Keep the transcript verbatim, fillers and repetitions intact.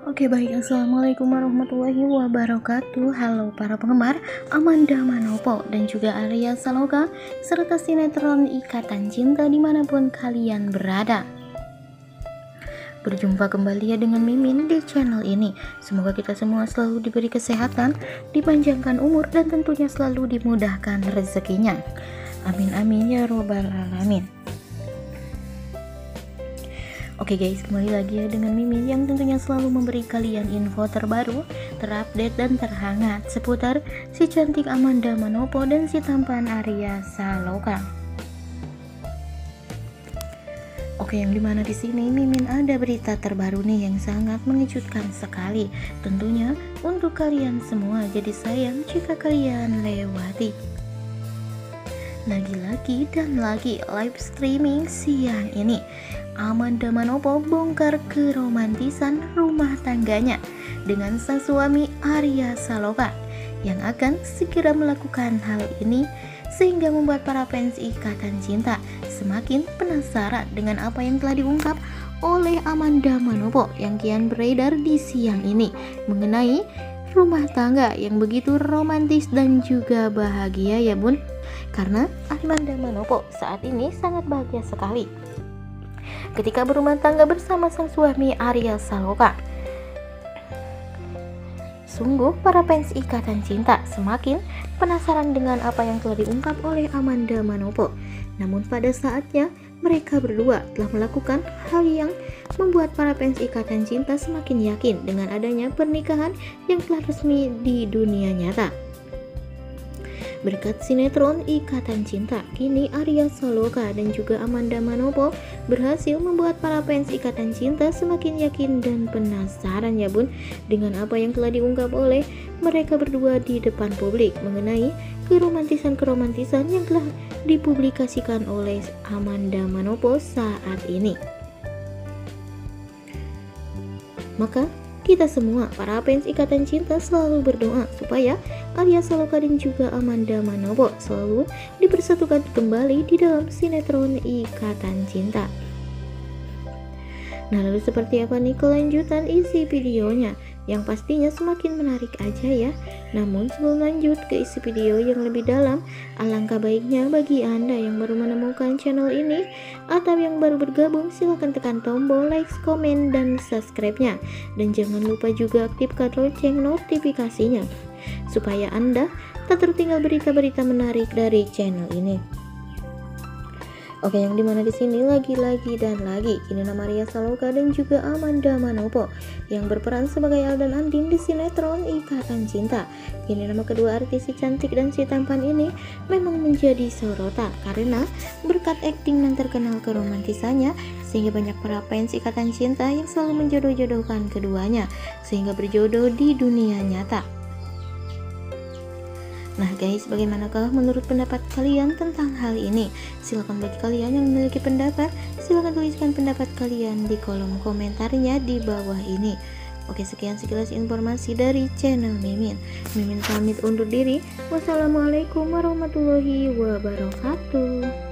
Oke baik, assalamualaikum warahmatullahi wabarakatuh. Halo para penggemar Amanda Manopo dan juga Arya Saloka serta sinetron Ikatan Cinta dimanapun kalian berada. Berjumpa kembali ya dengan Mimin di channel ini. Semoga kita semua selalu diberi kesehatan, dipanjangkan umur, dan tentunya selalu dimudahkan rezekinya. Amin amin ya robbal alamin. Oke guys, kembali lagi ya dengan Mimin yang tentunya selalu memberi kalian info terbaru, terupdate dan terhangat seputar si cantik Amanda Manopo dan si tampan Arya Saloka. Oke, yang dimana di sini Mimin ada berita terbaru nih yang sangat mengejutkan sekali, tentunya untuk kalian semua. Jadi sayang jika kalian lewati. Lagi-lagi dan lagi live streaming siang ini, Amanda Manopo bongkar keromantisan rumah tangganya dengan sang suami Arya Saloka yang akan segera melakukan hal ini, sehingga membuat para fans Ikatan Cinta semakin penasaran dengan apa yang telah diungkap oleh Amanda Manopo yang kian beredar di siang ini mengenai rumah tangga yang begitu romantis dan juga bahagia ya bun. Karena Amanda Manopo saat ini sangat bahagia sekali ketika berumah tangga bersama sang suami Arya Saloka. Sungguh para fans Ikatan Cinta semakin penasaran dengan apa yang telah diungkap oleh Amanda Manopo. Namun pada saatnya mereka berdua telah melakukan hal yang membuat para fans Ikatan Cinta semakin yakin dengan adanya pernikahan yang telah resmi di dunia nyata. Berkat sinetron Ikatan Cinta, kini Arya Saloka dan juga Amanda Manopo berhasil membuat para fans Ikatan Cinta semakin yakin dan penasaran ya bun dengan apa yang telah diungkap oleh mereka berdua di depan publik mengenai keromantisan-keromantisan yang telah dipublikasikan oleh Amanda Manopo saat ini. Maka kita semua para fans Ikatan Cinta selalu berdoa supaya Arya Saloka dan juga Amanda Manopo selalu dipersatukan kembali di dalam sinetron Ikatan Cinta. Nah, lalu seperti apa nih kelanjutan isi videonya? Yang pastinya semakin menarik aja ya. Namun sebelum lanjut ke isi video yang lebih dalam, alangkah baiknya bagi Anda yang baru menemukan channel ini atau yang baru bergabung, silahkan tekan tombol like, komen, dan subscribe-nya. Dan jangan lupa juga aktifkan lonceng notifikasinya supaya Anda tak tertinggal berita-berita menarik dari channel ini. Oke, yang dimana di sini lagi-lagi dan lagi kini nama Arya Saloka dan juga Amanda Manopo yang berperan sebagai Al dan Andin di sinetron Ikatan Cinta. Kini nama kedua artis si cantik dan si tampan ini memang menjadi sorotan karena berkat akting dan terkenal keromantisannya, sehingga banyak para fans Ikatan Cinta yang selalu menjodoh-jodohkan keduanya sehingga berjodoh di dunia nyata. Nah guys, bagaimanakah menurut pendapat kalian tentang hal ini? Silahkan bagi kalian yang memiliki pendapat, silahkan tuliskan pendapat kalian di kolom komentarnya di bawah ini. Oke, sekian sekilas informasi dari channel Mimin. Mimin pamit undur diri. Wassalamualaikum warahmatullahi wabarakatuh.